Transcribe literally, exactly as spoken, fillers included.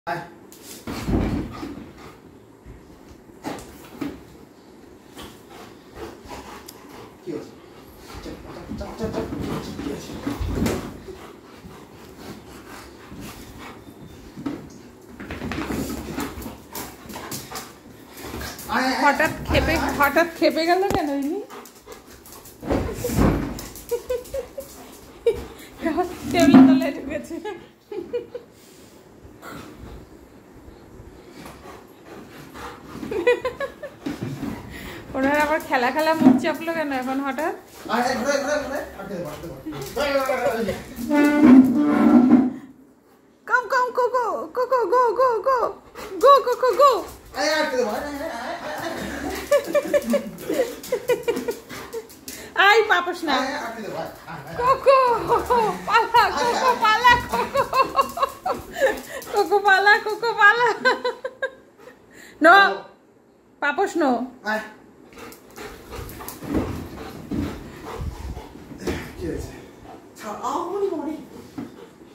হঠাৎ খেপে হঠাৎ খেপে গেল কেন টেবিল তলে ঢুকেছে। ওনার আবার খেলা খেলা মুখ চাপলো কেন এখন হঠাৎ? কম কম গো গো গো গো গো গো গো গো গো গো গো আই পাপস না কোকো পালা কোকো পালা কোকো কোকো পালা কোকো পালা নো পাপস নো কি হয়েছে? ছাড়